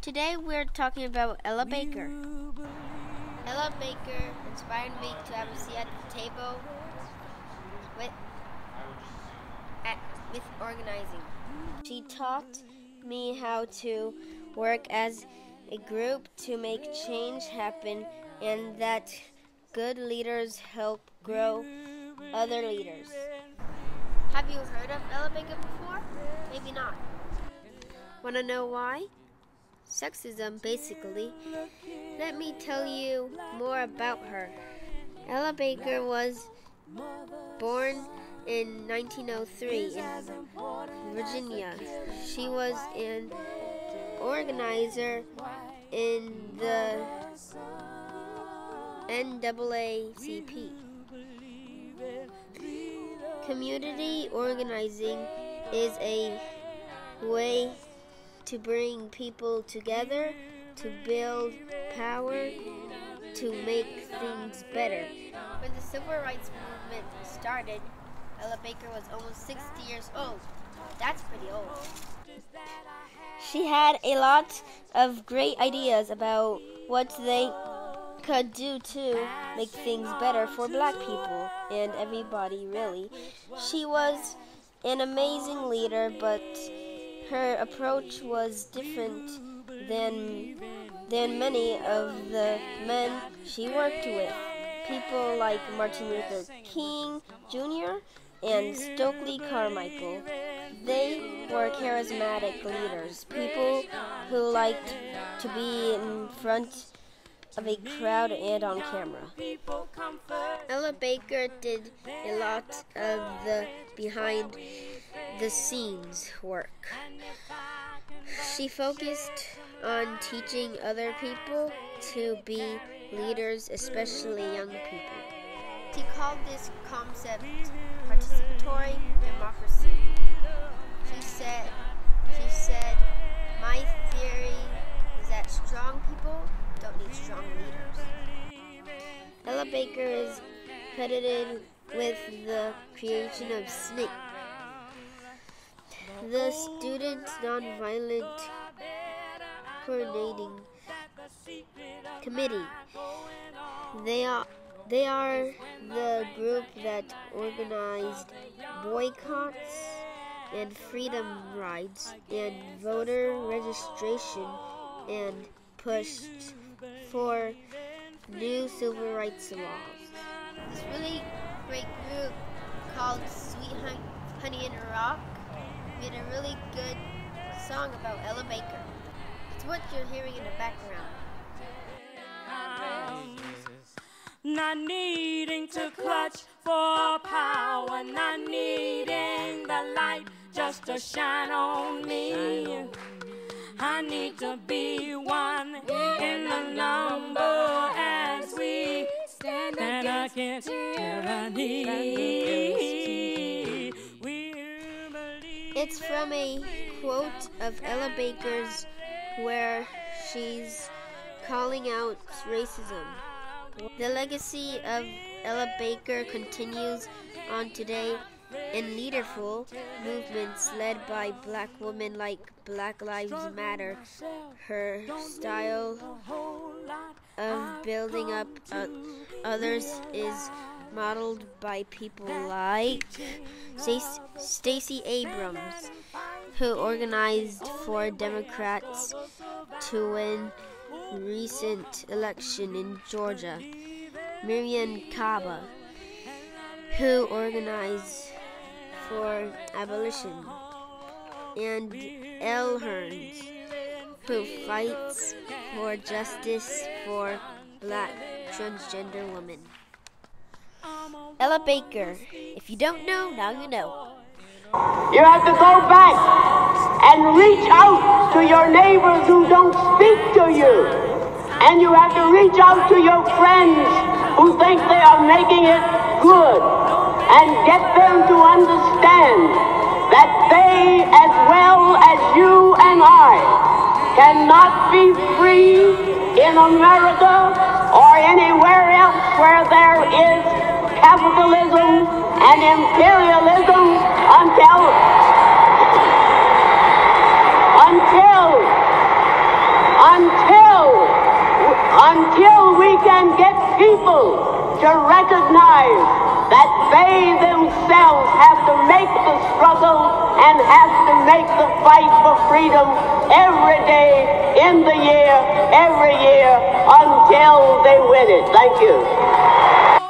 Today we're talking about Ella Baker. Ella Baker inspired me to have a seat at the table with organizing. She taught me how to work as a group to make change happen, and that good leaders help grow other leaders. Have you heard of Ella Baker before? Maybe not. Want to know why? Sexism, basically. Let me tell you more about her. Ella Baker was born in 1903 in Virginia. She was an organizer in the NAACP. Community organizing is a way to bring people together, to build power, to make things better. When the Civil Rights Movement started, Ella Baker was almost 60 years old. That's pretty old. She had a lot of great ideas about what they could do to make things better for Black people and everybody, really. She was an amazing leader, but her approach was different than many of the men she worked with. People like Martin Luther King Jr. and Stokely Carmichael. They were charismatic leaders, people who liked to be in front of a crowd and on camera. Ella Baker did a lot of the behind the scenes work. She focused on teaching other people to be leaders, especially young people. She called this concept participatory democracy. She said, my theory is that strong people don't need strong leaders. Ella Baker is credited with the creation of SNCC, the Student Nonviolent Coordinating Committee. They are the group that organized boycotts and freedom rides and voter registration and pushed for new civil rights laws. This really great group called Sweet Honey in a Rock made a really good song about Ella Baker. It's what you're hearing in the background. Not needing to clutch for power, not needing the light just to shine on me. I need to be one in the number as we stand against tyranny. It's from a quote of Ella Baker's where she's calling out racism. The legacy of Ella Baker continues on today in leaderful movements led by Black women like Black Lives Matter. Her style of building up others is modeled by people like Stacey Abrams, who organized for Democrats to win recent election in Georgia, Miriam Kaba, who organized for abolition, and Elle Hearns, who fights for justice for Black transgender women. Ella Baker, if you don't know, now you know. You have to go back and reach out to your neighbors who don't speak to you. And you have to reach out to your friends who think they are making it good and get them to understand that they, as well as you and I, cannot be free in America or anywhere else where there is capitalism and imperialism fight for freedom every day in the year, every year, until they win it. Thank you.